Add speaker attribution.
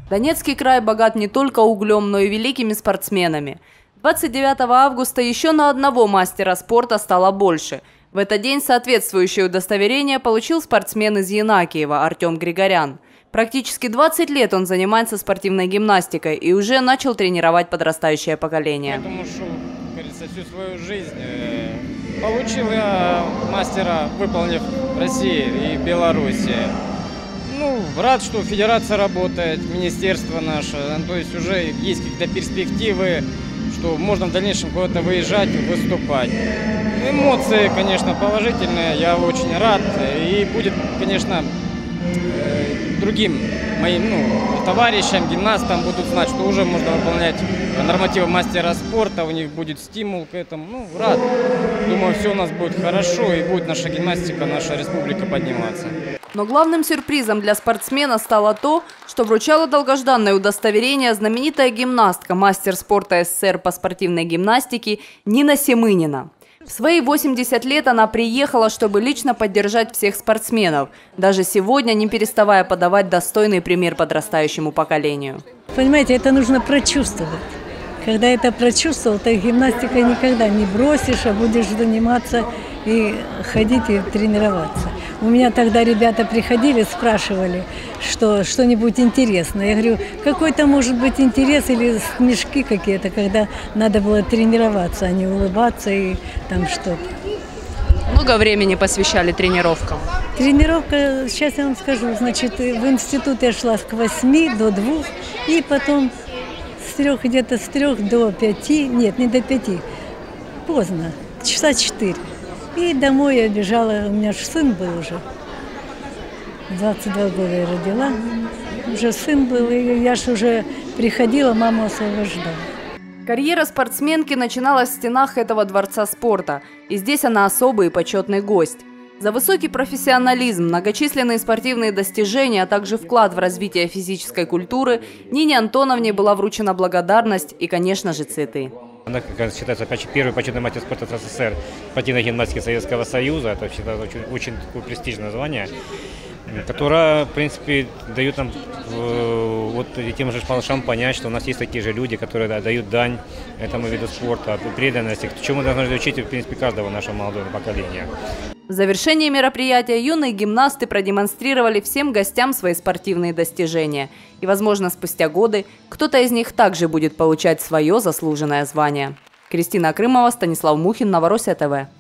Speaker 1: Донецкий край богат не только углем, но и великими спортсменами. 29 августа еще на одного мастера спорта стало больше. В этот день соответствующее удостоверение получил спортсмен из Янакиева Артем Григорян. Практически 20 лет он занимается спортивной гимнастикой и уже начал тренировать подрастающее поколение.
Speaker 2: Поэтому шел, как говорится, всю свою жизнь. Получил я мастера, выполнив в России и Беларуси. Рад, что федерация работает, министерство наше, то есть уже есть какие-то перспективы, что можно в дальнейшем куда-то выезжать, выступать. Эмоции, конечно, положительные, я очень рад. И будет, конечно, другим моим товарищам, гимнастам будут знать, что уже можно выполнять нормативы мастера спорта, у них будет стимул к этому. Рад. Думаю, все у нас будет хорошо и будет наша гимнастика, наша республика подниматься.
Speaker 1: Но главным сюрпризом для спортсмена стало то, что вручала долгожданное удостоверение знаменитая гимнастка, мастер спорта СССР по спортивной гимнастике Нина Семынина. В свои 80 лет она приехала, чтобы лично поддержать всех спортсменов, даже сегодня не переставая подавать достойный пример подрастающему поколению.
Speaker 3: Понимаете, это нужно прочувствовать. Когда это прочувствовал, то гимнастикой никогда не бросишь, а будешь заниматься и ходить и тренироваться. У меня тогда ребята приходили, спрашивали, что-нибудь интересное. Я говорю, какой-то может быть интерес или смешки какие-то, когда надо было тренироваться, а не улыбаться и там что-то.
Speaker 1: Много времени посвящали тренировкам?
Speaker 3: Тренировка, сейчас я вам скажу, значит, в институт я шла с 8 до 2, и потом где-то с 3 до 5, нет, не до 5, поздно, часа 4. И домой я бежала, у меня же сын был уже, 22 года я родила, уже сын был, и я же уже приходила, маму освобождала.
Speaker 1: Карьера спортсменки начиналась в стенах этого дворца спорта, и здесь она особый и почетный гость. За высокий профессионализм, многочисленные спортивные достижения, а также вклад в развитие физической культуры Нине Антоновне была вручена благодарность и, конечно же, цветы.
Speaker 4: Она, как считается, первый почетный мастер спорта СССР спортивной гимнастики Советского Союза. Это считается очень такое престижное звание, которое, в принципе, дает нам вот тем же малышам понять, что у нас есть такие же люди, которые дают дань этому виду спорта, преданности, чему мы должны учить, в принципе, каждого нашего молодого поколения.
Speaker 1: В завершении мероприятия юные гимнасты продемонстрировали всем гостям свои спортивные достижения. И, возможно, спустя годы кто-то из них также будет получать свое заслуженное звание. Кристина Крымова, Станислав Мухин, Новороссия ТВ.